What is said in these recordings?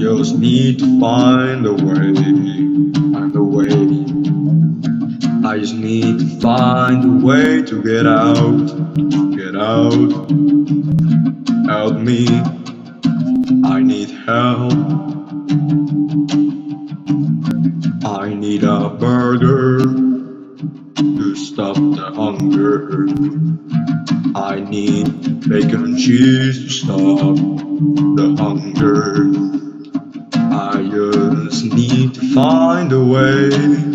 just need to find a way, find a way. I just need to find a way to get out, get out. Help me, I need help. I need a burger to stop the hunger. I need bacon and cheese to stop the hunger. I just need to find a way,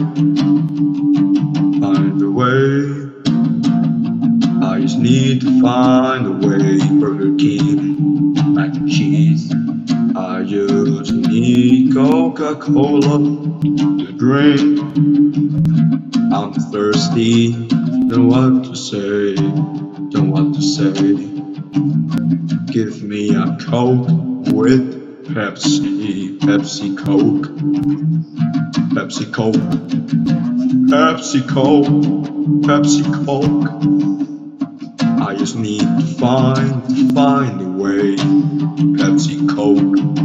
find a way. I just need to find a way. Burger King, mac and cheese. I just need Coca-Cola to drink. I'm thirsty, don't know what to say, don't know what to say. Give me a Coke with Pepsi, Pepsi Coke, Pepsi Coke, Pepsi Coke, Pepsi Coke. I just need to find a way. Pepsi Coke.